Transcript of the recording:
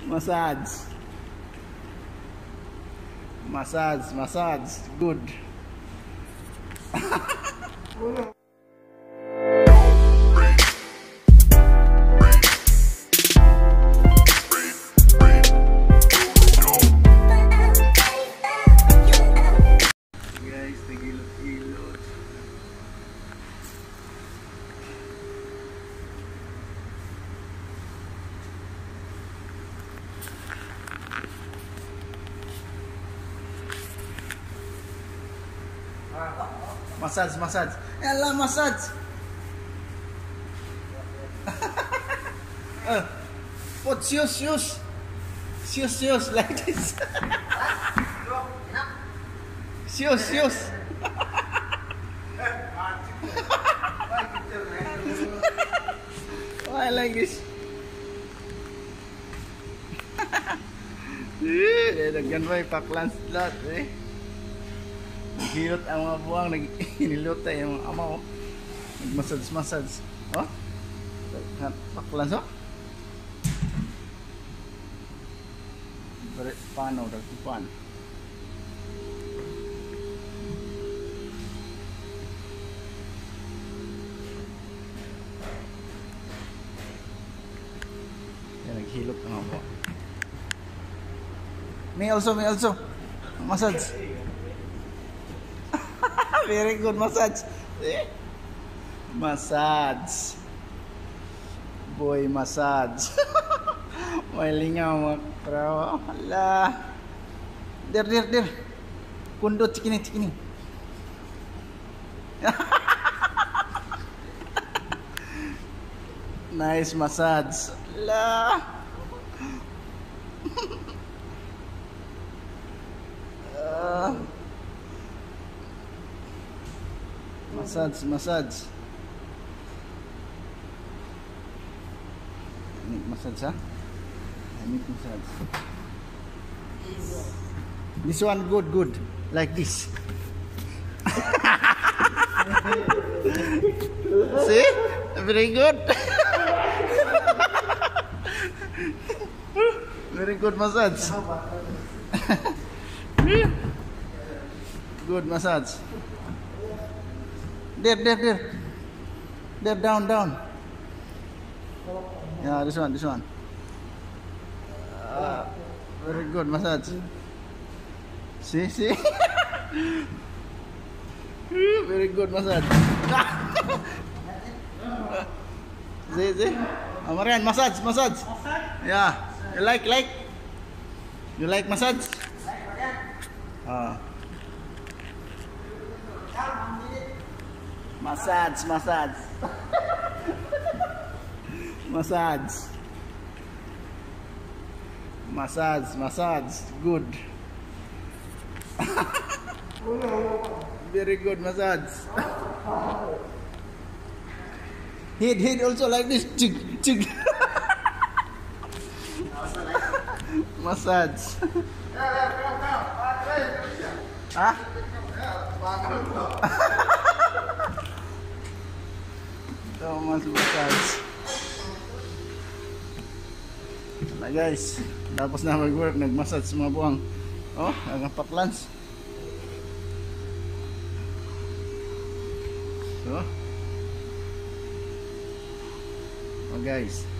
Massage. Massage, massage. Good. Guys, nagilot-ilot. Massage, massage. Yalah, massage. Put shoes like this. Shoes. Why like this? Daghan ba ipaklans lot eh. Naghilot ang mga buwang, hinilot tayo yung mga amaw. Nagmassage. Oh? Paklans oh? Paano, dagpuan. Yan, naghilot ang mga buwang. Me also. Massage. Very good massage. Massage. Boy massage. May lingaw mga kraw. Hala. Der. Kundot cikini. Nice massage. Hala. Massage. I need massage, huh? I need massage. This one good. Like this. See? Very good. Very good massage. Good massage. There, down. Yeah, this one. Very good massage. See? Very good massage. See? Amarian, massage. Yeah, you like? You like massage? Massage. Good. Very good massage. Head also like this. Chig. Massage. Huh? Thomas massage. Na guys, tapos na mag-work, nag-massage sa mga buwang. Oh, ang paklans. So, oh guys,